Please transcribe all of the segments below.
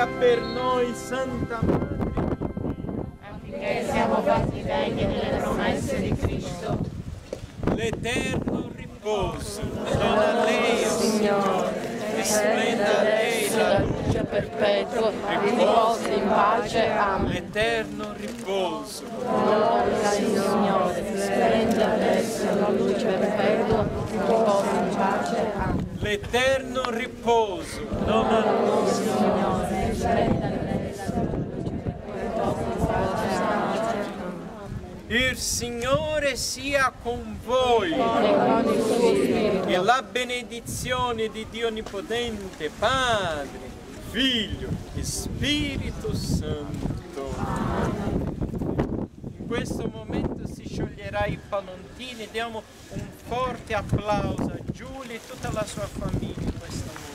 prega per noi, Santa Madre, affinché siamo fatti degni delle promesse di Cristo. L'eterno riposo dona a lei, Signore, e splenda a lei la luce perpetua, riposi in pace. Amen. l'eterno riposo. Dona Signore, splenda adesso la luce perpetua, riposi in pace. Amen. L'eterno riposo dona a noi, Signore, splenda adesso la luce perpetua, riposi in pace. Amen. Il Signore sia con voi. E con il suo spirito. E la benedizione di Dio Onnipotente, Padre, Figlio e Spirito Santo. In questo momento si scioglierà i palontini. Diamo un forte applauso a Giulia e tutta la sua famiglia in questo momento.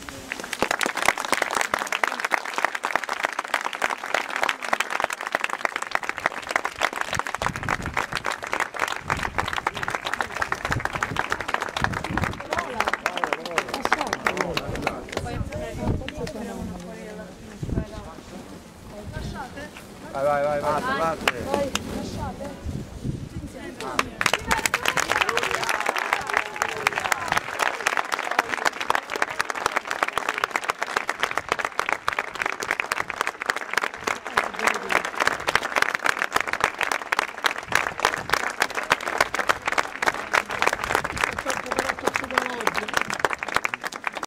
Vai, basta.